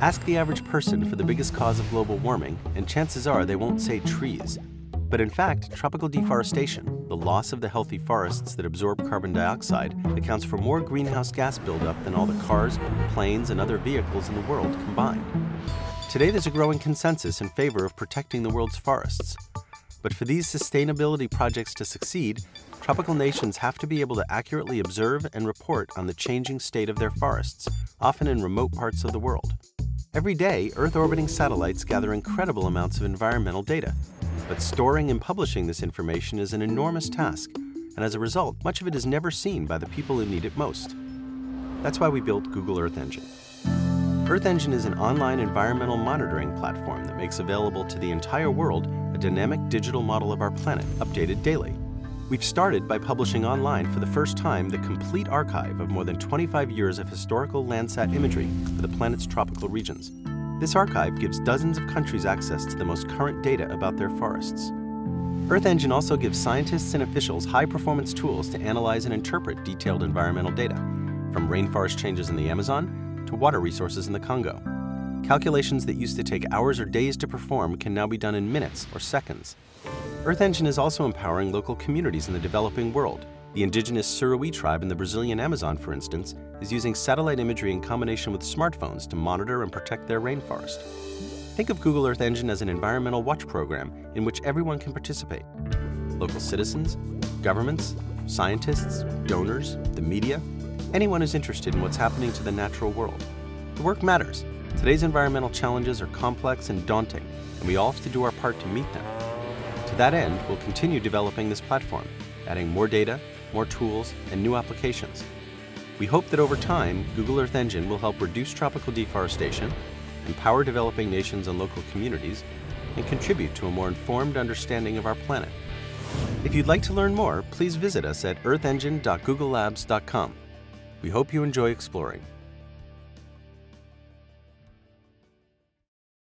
Ask the average person for the biggest cause of global warming, and chances are they won't say trees. But in fact, tropical deforestation, the loss of the healthy forests that absorb carbon dioxide, accounts for more greenhouse gas buildup than all the cars, planes, and other vehicles in the world combined. Today there's a growing consensus in favor of protecting the world's forests. But for these sustainability projects to succeed, tropical nations have to be able to accurately observe and report on the changing state of their forests, often in remote parts of the world. Every day, Earth-orbiting satellites gather incredible amounts of environmental data. But storing and publishing this information is an enormous task, and as a result, much of it is never seen by the people who need it most. That's why we built Google Earth Engine. Earth Engine is an online environmental monitoring platform that makes available to the entire world a dynamic digital model of our planet, updated daily. We've started by publishing online for the first time the complete archive of more than 25 years of historical Landsat imagery for the planet's tropical regions. This archive gives dozens of countries access to the most current data about their forests. Earth Engine also gives scientists and officials high-performance tools to analyze and interpret detailed environmental data, from rainforest changes in the Amazon to water resources in the Congo. Calculations that used to take hours or days to perform can now be done in minutes or seconds. Earth Engine is also empowering local communities in the developing world. The indigenous Suruí tribe in the Brazilian Amazon, for instance, is using satellite imagery in combination with smartphones to monitor and protect their rainforest. Think of Google Earth Engine as an environmental watch program in which everyone can participate. Local citizens, governments, scientists, donors, the media, anyone who's interested in what's happening to the natural world. The work matters. Today's environmental challenges are complex and daunting, and we all have to do our part to meet them. To that end, we'll continue developing this platform, adding more data, more tools, and new applications. We hope that over time, Google Earth Engine will help reduce tropical deforestation, empower developing nations and local communities, and contribute to a more informed understanding of our planet. If you'd like to learn more, please visit us at earthengine.googlelabs.com. We hope you enjoy exploring.